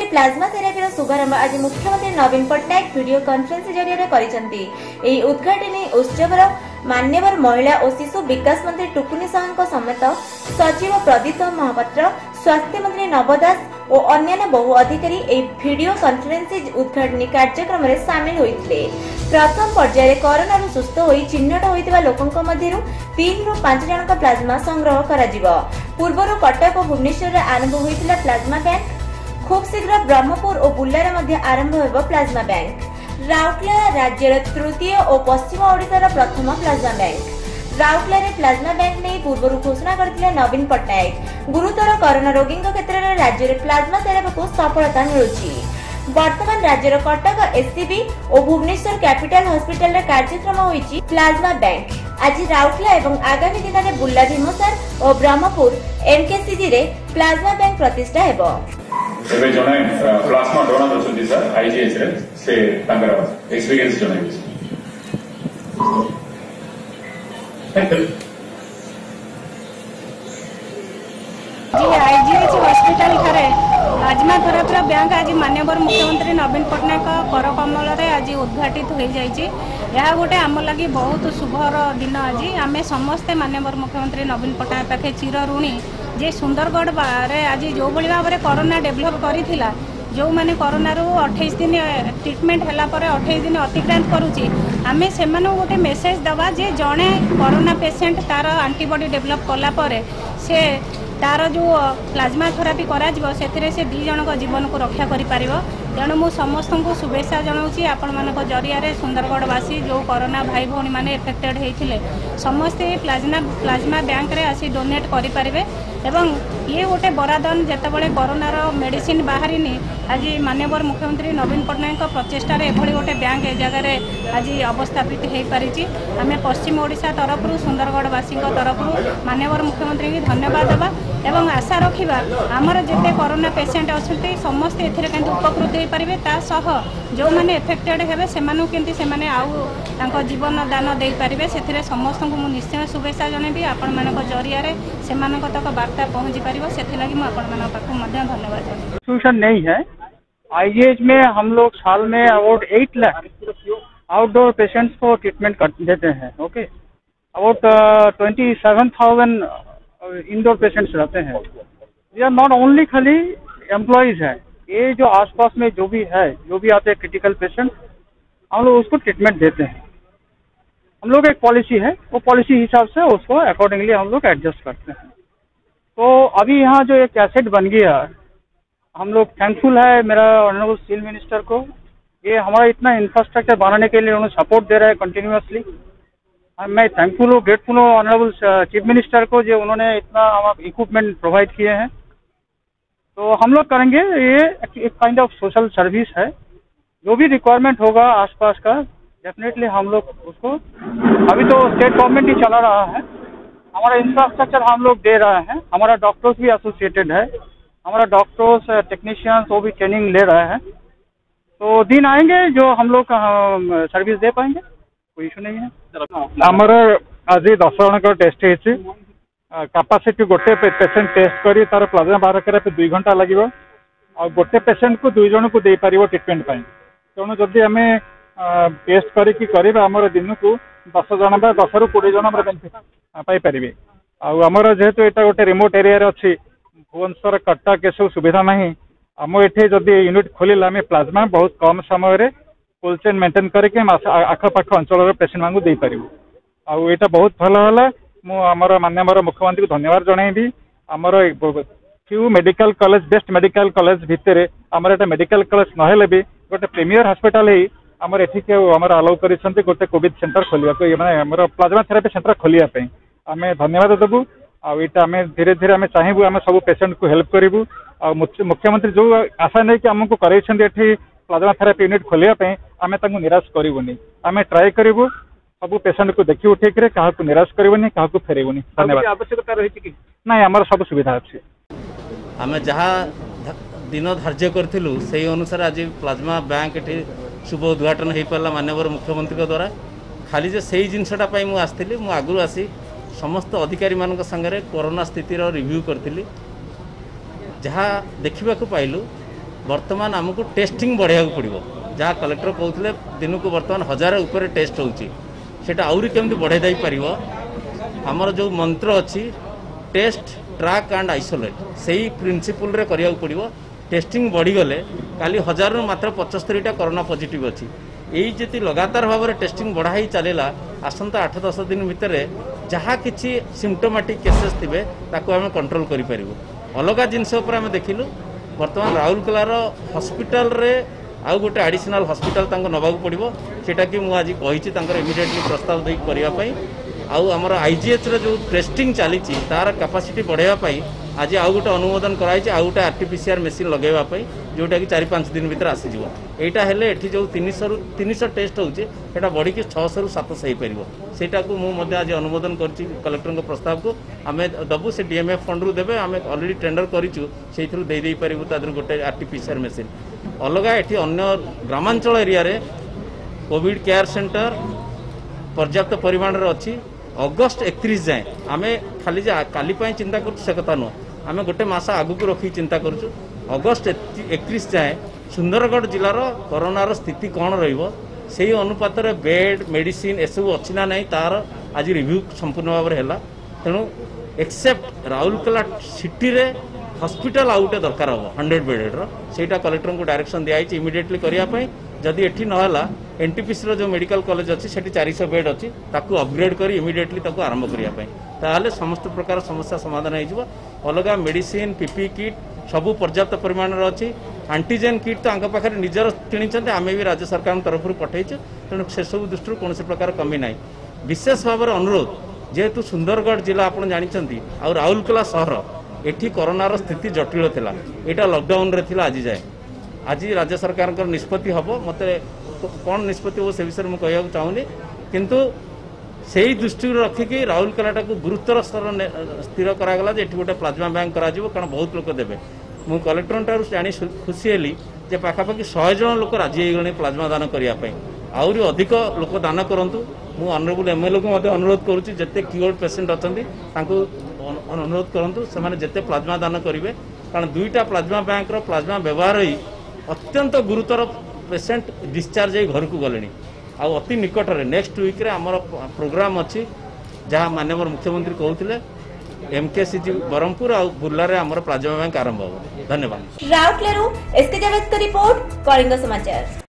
Plasma therapy शुभारंभ आज मुख्यमंत्री नवीन पट्टनायक वीडियो कॉन्फ्रेंस जरिए करिसेंती। एही उद्घाटनी उत्सवर मान्यवर महिला और शिशु विकास मंत्री टुकुनी साहू समेत सचिव प्रदीप महापात्र, स्वास्थ्य मंत्री नव दास और अन्य बहु अधिकारी वीडियो कॉन्फ्रेंस उद्घाटनी कार्यक्रम में सामिल होते। प्रथम पर्यायर कोरोना सुस्थ हो चिन्हट होता लोकों मध्य 3 ରୁ 5 जन प्लाज्मा संग्रह करा। पूर्वर कटक और भुवनेश्वर आरंभ होता प्लाज्मा बैंक। खूब शीघ्र ब्रह्मपुर और बुल्लारे मध्य आरंभ होब प्लाज्मा बैंक। राउरकेला राज्यर तृतीय और पश्चिम ओडिशार प्रथम plasma bank. Rourkela plasma bank नहीं पूर्व घोषणा करथिले नवीन पट्टनायक। गुरुतर कोरोना रोगी क्षेत्र में राज्य में प्लाज्मा थेरापी को सफलता मिलुछि। वर्तमान राज्यर कटक एससीबी और भुवनेश्वर कैपिटल हॉस्पिटल रे कार्यक्रम होईछि प्लाज्मा बैंक। आज राउरकेला एवं आगामी दिन में बुल्ला भीमसार और ब्रह्मपुर एमकेसीजी रे प्लाज्मा बैंक प्रतिष्ठा हेबो। एबे जने प्लाज्मा डोनर अछंती सर आईजीएच रे से तांकर एक्सपीरियंस जने जी आईजीएच हॉस्पिटल ठारे प्लाज्मा थेरापी बैंक आज माननीय मुख्यमंत्री नवीन पट्टनायक कर कमल आज उद्घाटित हो जाइए। यह गोटे आम लगी बहुत शुभर दिन। आज आम समस्ते माननीय मुख्यमंत्री नवीन पट्टनायक पाखे चिर ऋणी जे सुंदरगढ़ आज जो भाव में कोरोना डेभलप करथिला, जो मैंने कोरोना 28 दिन ट्रिटमेंट है 28 दिन अतिक्रांत करुच्ची। आम से गोटे मेसेज दवा जे जड़े कोरोना पेसेंट तार आंटीबॉडी डेभलप कलापर से तार जो प्लाज्मा थेरापी करा से 2 जन जीवन को रक्षा करिपारिबो। तेणु मु समस्त को शुभेच्छा जनाऊँगी आपण मान जरिया सुंदरगढ़वासी जो कोरोना भाई भौणी मैंने एफेक्टेड होते समस्ते प्लाज्मा बैंक रे आसी डोनेट करें। एवं ये गोटे बरादन जितेबाला कोरोनार मेडिसिन बाहरी आज माननीय मुख्यमंत्री नवीन पट्टनायक प्रचेषार एभली गोटे बैंक ए जगार आज अवस्थापित हो पारी। आम पश्चिम ओडिशा तरफ सुंदरगढ़वासी तरफ माननीय मुख्यमंत्री की धन्यवाद देवा एवं आशा रखा आमर जिते कोरोना पेसेंट अच्छा समस्ते ए उपकृत हो पारे। तासह जो मैंने एफेक्टेड हे से आउ जीवन दान दे पारे से समस्त को निश्चय शुभेच्छा जनइबी। आपण मान जरिया से तक वार्ता पहुंची पार से धन्यवाद। इंस्टीट्यूशन नहीं है आईजीएच में हम लोग साल में अबाउट 8 लाख आउटडोर पेशेंट्स को ट्रीटमेंट कर देते हैं। ओके, अबाउट 27,000 इंडोर पेशेंट्स रहते हैं। ये आर नॉट ओनली खाली एम्प्लॉयज है, ये जो आसपास में जो भी है, जो भी आते हैं क्रिटिकल पेशेंट, हम लोग उसको ट्रीटमेंट देते हैं। हम लोग एक पॉलिसी है, वो पॉलिसी हिसाब से उसको अकॉर्डिंगली हम लोग एडजस्ट करते हैं। तो अभी यहाँ जो एक एसेट बन गया, हम लोग थैंकफुल है मेरा ऑनरेबल स्टील मिनिस्टर को। ये हमारा इतना इंफ्रास्ट्रक्चर बनाने के लिए उन्होंने सपोर्ट दे रहा है कंटिन्यूअसली। मैं थैंकफुल हूँ, ग्रेटफुल हूँ ऑनरेबल चीफ मिनिस्टर को जो उन्होंने इतना इक्विपमेंट प्रोवाइड किए हैं। तो हम लोग करेंगे, ये एक काइंड ऑफ सोशल सर्विस है। जो भी रिक्वायरमेंट होगा आसपास का डेफिनेटली हम लोग उसको, अभी तो स्टेट गवर्नमेंट ही चला रहा है, हमारा इंफ्रास्ट्रक्चर हम लोग दे रहे हैं। हमारा डॉक्टर्स भी एसोसिएटेड है, हमारा डॉक्टर्स टेक्नीशियंस वो भी ट्रेनिंग ले रहे हैं। तो दिन आएंगे जो हम लोग सर्विस दे पाएंगे, कोई इशू नहीं है। आमर आज 10 जन टेस्ट होती कैपेसिटी गोटे पेसेंट टेस्ट करी तार प्लाज्मा बाहर करने 2 घंटा लगे आ गोटे पेसेंट को 2 जन को दे पार ट्रिटमेंट। तेणु जदि आम टेस्ट करमर दिन को 10 जन 10 ରୁ 20 जन बेनिफिट पाइपर। आमर जेहेतु यहाँ गोटे रिमोट एरिया अच्छी भुवनेश्वर कटक ये सब सुविधा ना आम ये जदि यूनिट खोल आम प्लाज्मा बहुत कम समय कोल्ड चेन मेंटेन करके आखपाख अंचल पेसेंट मानक दे पारू। आईटा बहुत भल है। मुझे माननीय मुख्यमंत्री को धन्यवाद जनइबी। आमर few medical college best medical college भितर आमर एटा मेडिकल कॉलेज नहेले भी गोटे प्रीमियर हॉस्पिटल ही आमर एठिक आमर अलाउ करिसेंती गोटे कोविड सेंटर खोलिया को माने आमर प्लाज्मा थेरापी सेंटर खोलिया पे आम धन्यवाद देबू। आईटा आम धीरे धीरे आम चाहबू आम सब पेसेंट को हेल्प करूँ। मुख्यमंत्री जो आशा नहीं कि आमको कर प्लाज्मा थेरापी यूनिट खोलिया आम निराश करूनी। आम ट्राए करूँ सब पेसेंट को देखी उठे क्या निराश करनी क्या फेरबनी। धन्यवाद। आवश्यकता रही कि ना आमर सब सुविधा अच्छी। आम जहाँ दिन धार्य करूँ से अनुसार आज प्लाज्मा बैंक ये शुभ उद्घाटन हो पारा माननीय मुख्यमंत्री द्वारा। खाली जो से जिनसटा मुझे आसती आगु आसी समस्त अधिकारी मान संगे कोरोना स्थितिर रिव्यू करी जहाँ देखा पाइलु बर्तमान आमको टेस्टिंग बढ़ाया पड़ो जहाँ कलेक्टर कहते दिन को बर्तमान 1000 ऊपर टेस्ट होटा आउरी केमती बढ़ाई दे पार आमर जो मंत्र अच्छी टेस्ट ट्रैक एंड आइसोलेट से ही प्रिंसिपल रे करिया पड़ो टेस्टिंग बढ़ीगले काली 1000 रु मात्र 75टा कोरोना पॉजिटिव अच्छी यही जी लगातार भाव में टेस्टिंग बढ़ाई चलला आसंता 8-10 दिन भितर जहाँ किसी सिम्पटोमेटिक केसेस थे ताको आम कंट्रोल करें अलग जिनस आम देखिलु बर्तमान राउरकेलार हॉस्पिटल रे आउ गोटे एडिशनल हॉस्पिटल नवा पड़ो सेटा कि मुझे आज कही इमिडिएटली प्रस्ताव दे करने आउ आमर आईजीएच रे जो टेस्टिंग चली तार कैपेसिटी बढ़ावाई आज आउ गोटे अनुमोदन कराई आउ गोटे आरटीपीसीआर मेसीन लगेवाई जोटा कि 4-5 दिन भीतर आसीज यहाँ हेल्ले जो 300 टेस्ट होता बढ़ी 600 ରୁ 700 हो पार को मुझे आज अनुमोदन कर कलेक्टर प्रस्ताव को आम दबू से डीएमएफ फंड रू देवे आम अलरेडी टेंडर करूँ दे पारू तादर गोटे आरटीपीसीआर मेसीन अलग ये अन्य ग्रामांचल एरिया रे कोविड केयर सेंटर पर्याप्त परिमाण अच्छी अगस्ट 31 जाए आम खाली काली चिंता कर कथा नुह आम गोटे मस आगू रखी चिंता करूँ अगस्ट 31 जाए सुंदरगढ़ जिलार कोरोनार स्थिति कौन रही अनुपात बेड मेडिसिन एसबू अच्छी ना नहीं तार आज रिव्यू संपूर्ण भाव में तेणु एक्सेप्ट राउरकेला सिटी रे हॉस्पिटल आउ गोटे दरकार हम 100 बेड रहा कलेक्टर को डायरेक्शन दिखाई इमिडिएटली करने जदि एठी नहला एनटीपीसी जो मेडिकल कॉलेज अच्छी 400 बेड अच्छी ताकू अपग्रेड कर इमिडिएटली आरंभ करने ताहले समस्त प्रकार समस्या समाधान हो अलग मेडिसिन पीपी किट सबू पर्याप्त परिमाण अच्छी एंटीजेन किट तो पाखे निजर किणी आम भी राज्य सरकार तरफ पठेचु तेणु से सब दृष्टि कौन प्रकार कमी ना विशेष भाव में अनुरोध जेहेतु सुंदरगढ़ जिला आप जानते आ राउरकेला सहर एठी कोरोनार स्थिति जटिल थिला एटा लॉकडाउन रे थिला आज जाए आज राज्य सरकार निष्पत्ति हम मत कौन निष्पत्ति हो से विषय में कहना चाहूनी किंतु से ही दृष्टि रखिकी राउरकेला को गुरुतर स्तर स्थिर करागला जे गोटे प्लाज्मा बैंक करा कारण बहुत लोक देवे मु कलेक्टर जानी खुशी हेली जे पाखापाखि 100 जन लोक राजी होगले प्लाज्मा दान करने आहरी अधिक लोक दान करूँ मु ऑनरेबल एमएलए को अनुरोध करुँची जिते क्योर पेसेंट अच्छा अनुरोध करूँ से जिते प्लाज्मा दान करेंगे कारण 2टा प्लाज्मा बैंक प्लाज्मा व्यवहार ही अत्यंत गुरुतर पेसेंट डिस्चार्ज हो घर को गले आउ अति निकट में नेक्स्ट वीक रे आमर प्रोग्राम अच्छी जहाँ माननीय मुख्यमंत्री कहते एमकेसीजी बरहमपुर आ बुर्ला आमर प्लाज्मा बैंक आरंभ हो। धन्यवाद। राउरकेला एसके जावेद का रिपोर्ट कलिंग समाचार।